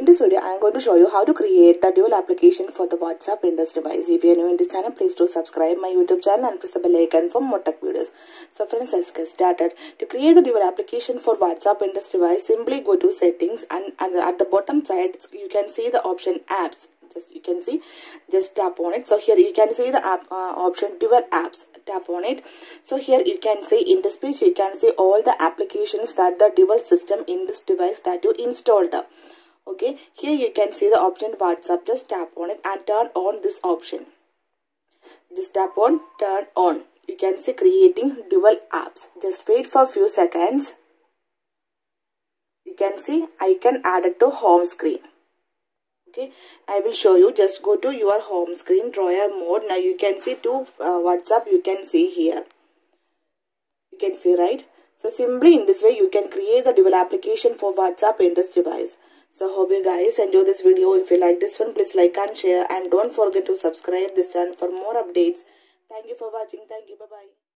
this video, I am going to show you how to create the dual application for the WhatsApp in this device. If you are new in this channel, please do subscribe my YouTube channel and press the bell icon for more tech videos. So friends, let's get started. To create the dual application for WhatsApp in this device, simply go to settings and at the bottom side, you can see the option apps. Just tap on it. So here you can see the app option dual apps. Tap on it. So here you can see in this page, you can see all the applications that the dual system in this device that you installed. Okay, here you can see the option WhatsApp. Just tap on it and turn on this option. Just tap on turn on. You can see creating dual apps. Just wait for a few seconds. You can see icon added to home screen. Okay, I will show you. Just go to your home screen drawer mode. Now you can see two WhatsApp. You can see here. You can see, right? So simply in this way you can create the dual application for WhatsApp in this device. So hope you guys enjoy this video. If you like this one, please like and share, and don't forget to subscribe this channel for more updates. Thank you for watching. Thank you. Bye bye.